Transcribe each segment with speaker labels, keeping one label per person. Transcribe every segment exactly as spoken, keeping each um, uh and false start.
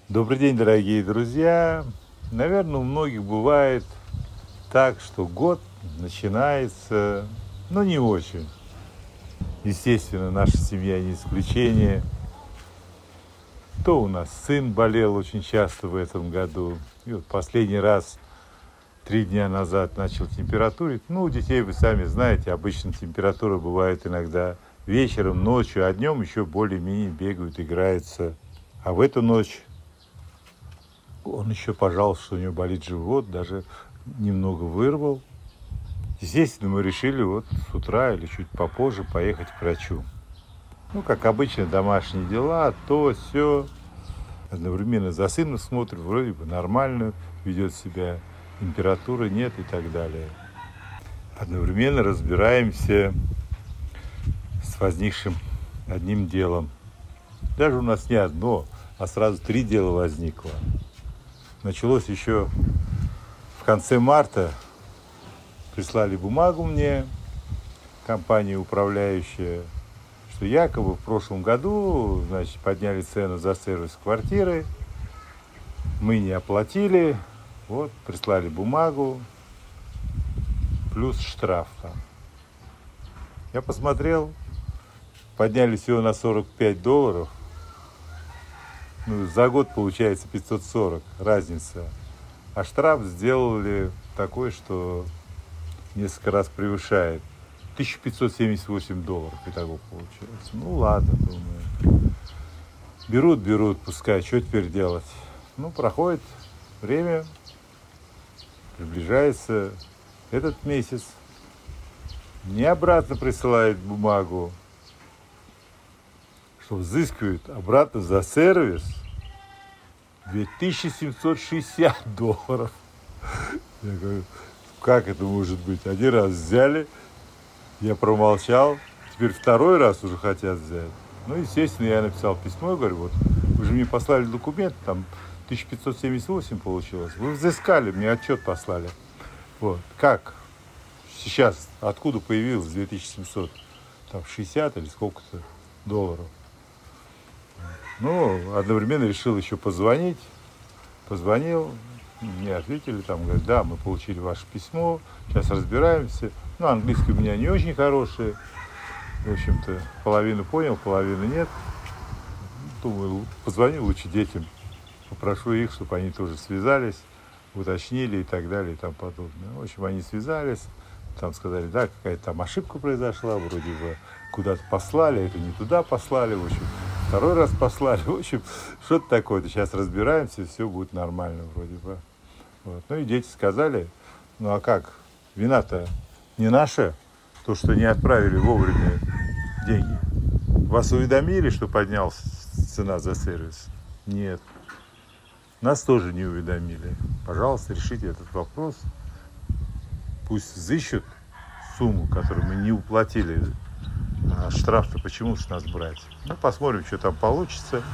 Speaker 1: Добрый день, дорогие друзья! Наверное, у многих бывает так, что год начинается, ну, не очень. Естественно, наша семья не исключение. То у нас сын болел очень часто в этом году. И вот последний раз три дня назад начал температурить. Ну, у детей, вы сами знаете, обычно температура бывает иногда вечером, ночью, а днем еще более-менее бегают, играются. А в эту ночь он еще пожаловался, что у него болит живот, даже немного вырвал. Естественно, мы решили вот с утра или чуть попозже поехать к врачу. Ну, как обычно, домашние дела, то, все. Одновременно за сыном смотрим, вроде бы нормально ведет себя, температуры нет и так далее. Одновременно разбираемся с возникшим одним делом. Даже у нас не одно, а сразу три дела возникло. Началось еще в конце марта. Прислали бумагу мне, компания управляющая, что якобы в прошлом году, значит, подняли цену за сервис квартиры, мы не оплатили, вот, прислали бумагу, плюс штраф там. Я посмотрел, подняли всего на сорок пять долларов, ну, за год получается пятьсот сорок, разница. А штраф сделали такой, что несколько раз превышает. тысяча пятьсот семьдесят восемь долларов. Итого получается. Ну ладно, думаю. Берут, берут, пускай. Что теперь делать? Ну, проходит время. Приближается этот месяц. Мне обратно присылают бумагу, что взыскивают обратно за сервис две тысячи семьсот шестьдесят долларов. Я говорю, как это может быть? Один раз взяли, я промолчал, теперь второй раз уже хотят взять. Ну, естественно, я написал письмо, я говорю, вот, вы же мне послали документ, там тысяча пятьсот семьдесят восемь получилось. Вы взыскали, мне отчет послали. Вот, как? Сейчас, откуда появилось две тысячи семьсот шестьдесят или сколько-то долларов? Ну, одновременно решил еще позвонить. Позвонил, мне ответили, там, говорят, да, мы получили ваше письмо, сейчас разбираемся. Ну, английский у меня не очень хороший. В общем-то, половину понял, половину нет. Думаю, позвоню лучше детям. Попрошу их, чтобы они тоже связались, уточнили и так далее и тому подобное. В общем, они связались. Там сказали, да, какая-то там ошибка произошла, вроде бы куда-то послали, это не туда послали, в общем, второй раз послали, в общем, что-то такое-то. Сейчас разбираемся, все будет нормально вроде бы. Вот. Ну и дети сказали, ну а как, вина-то не наша, то, что не отправили вовремя деньги. Вас уведомили, что поднялась цена за сервис? Нет. Нас тоже не уведомили. Пожалуйста, решите этот вопрос. Пусть взыщут сумму, которую мы не уплатили. А штраф-то почему с нас брать? Ну, посмотрим, что там получится.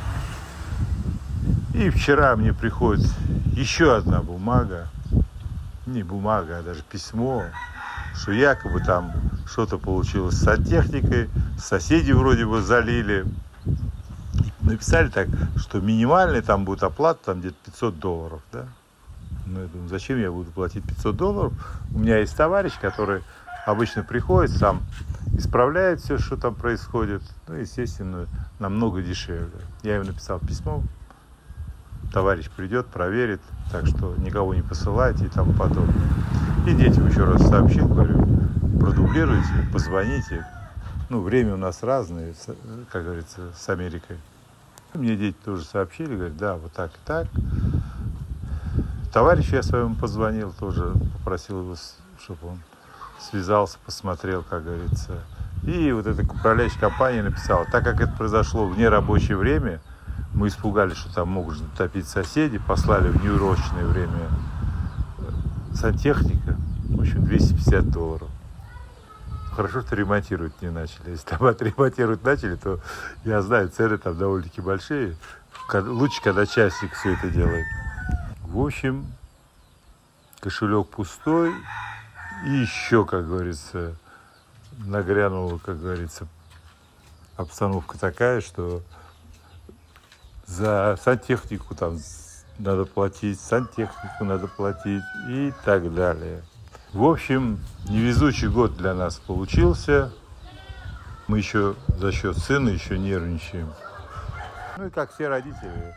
Speaker 1: И вчера мне приходит еще одна бумага. Не бумага, а даже письмо, что якобы там что-то получилось с сантехникой, соседи вроде бы залили. Написали так, что минимальная там будет оплата, там где-то пятьсот долларов, да? Ну, я думаю, зачем я буду платить пятьсот долларов? У меня есть товарищ, который обычно приходит, сам исправляет все, что там происходит. Ну, естественно, намного дешевле. Я ему написал письмо, товарищ придет, проверит, так что никого не посылайте и тому подобное. И детям еще раз сообщил, говорю, продублируйте, позвоните. Ну, время у нас разное, как говорится, с Америкой. Мне дети тоже сообщили, говорят, да, вот так и так. Товарищу я своему позвонил, тоже попросил его, чтобы он связался, посмотрел, как говорится. И вот эта управляющая компания написала, так как это произошло в нерабочее время, мы испугались, что там могут затопить соседи, послали в неурочное время сантехника, в общем, двести пятьдесят долларов. Хорошо, что ремонтировать не начали. Если там отремонтировать начали, то я знаю, цены там довольно-таки большие. Лучше, когда частник все это делает. В общем, кошелек пустой. И еще, как говорится, нагрянула, как говорится, обстановка такая, что За сантехнику там надо платить, сантехнику надо платить и так далее. В общем, невезучий год для нас получился. Мы еще за счет сына еще нервничаем. Ну и как все родители,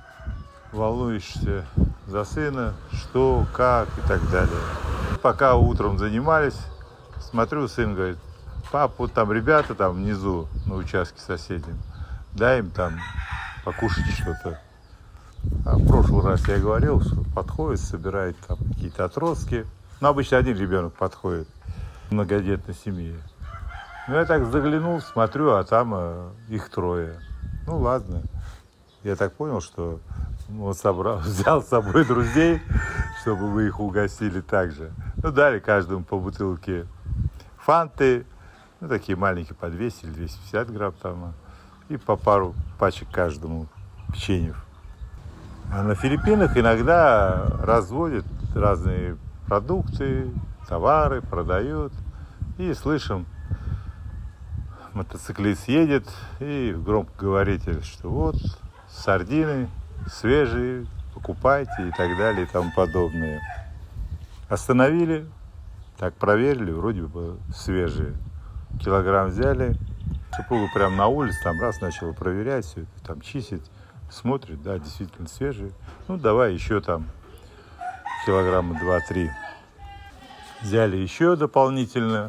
Speaker 1: волнуешься за сына, что, как и так далее. Пока утром занимались, смотрю, сын говорит: пап, вот там ребята там внизу на участке соседнем, дай им там покушать что-то. А в прошлый раз я говорил, что подходит, собирает там какие-то отростки. Ну, обычно один ребенок подходит в многодетной семье. Ну, я так заглянул, смотрю, а там э, их трое. Ну, ладно. Я так понял, что он собрал, взял с собой друзей, чтобы вы их угостили также. Ну, дали каждому по бутылке фанты, ну, такие маленькие, по двести или двести пятьдесят грамм там, и по пару пачек каждому печеньев. А на Филиппинах иногда разводят разные продукты, товары, продают. И слышим, мотоциклист едет, и громкоговоритель, что вот сардины свежие, покупайте и так далее и тому подобное. Остановили, так проверили, вроде бы свежие. Килограмм взяли, супруга прямо на улице, там раз начала проверять все это, там чистить, смотрит, да, действительно свежие. Ну, давай еще там килограмма два-три. Взяли еще дополнительно.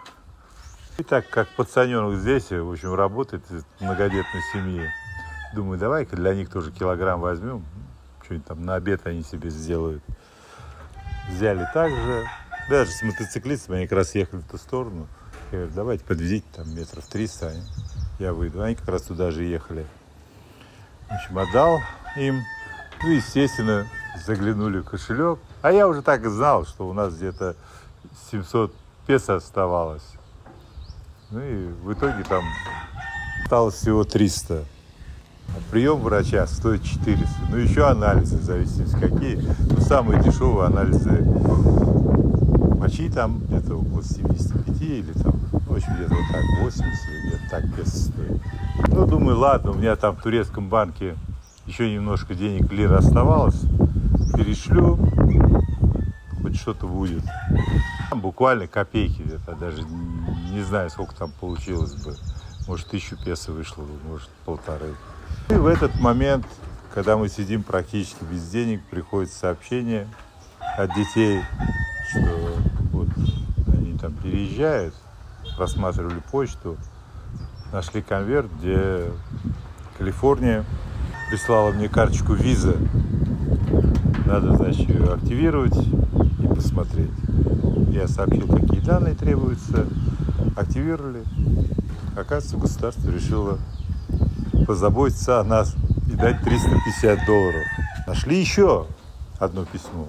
Speaker 1: И так как пацаненок здесь, в общем, работает в многодетной семье, думаю, давай-ка для них тоже килограмм возьмем, что-нибудь там на обед они себе сделают. Взяли также, даже с мотоциклистами, они как раз ехали в ту сторону. Я говорю, давайте подвезите там метров триста, я выйду. Они как раз туда же ехали. В общем, отдал им. Ну, естественно, заглянули в кошелек. А я уже так и знал, что у нас где-то семьсот песо оставалось. Ну и в итоге там осталось всего триста. А прием врача стоит четыреста. Ну еще анализы, в зависимости какие. Ну, самые дешевые анализы мочи там где-то около семидесяти пяти или там, в общем, где-то вот так восемьдесят или где-то так песо стоит. Ну, думаю, ладно, у меня там в турецком банке еще немножко денег лир оставалось. Перешлю, хоть что-то будет. Там буквально копейки где-то, даже не знаю, сколько там получилось бы. Может, тысячу песо вышло бы, может, полторы. И в этот момент, когда мы сидим практически без денег, приходит сообщение от детей, что вот они там переезжают, просматривали почту, нашли конверт, где Калифорния прислала мне карточку виза. Надо, значит, ее активировать и посмотреть. Я сообщил, какие данные требуются, активировали. Оказывается, государство решило позаботиться о нас и дать триста пятьдесят долларов. Нашли еще одно письмо.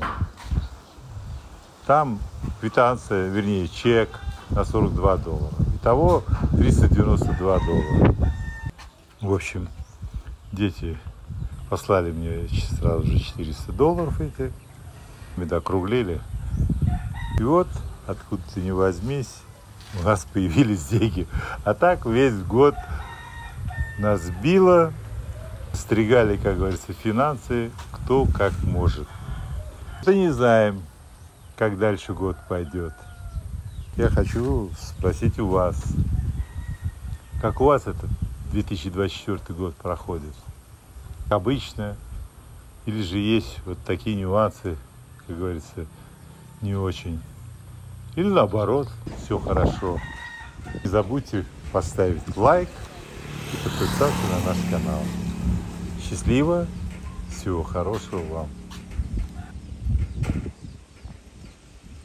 Speaker 1: Там квитанция, вернее, чек на сорок два доллара. Итого триста девяносто два доллара. В общем, дети послали мне сразу же четыреста долларов эти. Мы докруглили. И вот, откуда ты ни возьмись, у нас появились деньги. А так весь год нас било, стригали, как говорится, финансы, кто как может. Мы не знаем, как дальше год пойдет. Я хочу спросить у вас, как у вас этот две тысячи двадцать четвёртый год проходит? Обычно? Или же есть вот такие нюансы, как говорится, не очень? Или наоборот, все хорошо? Не забудьте поставить лайк и подписаться на наш канал. Счастливо, всего хорошего вам!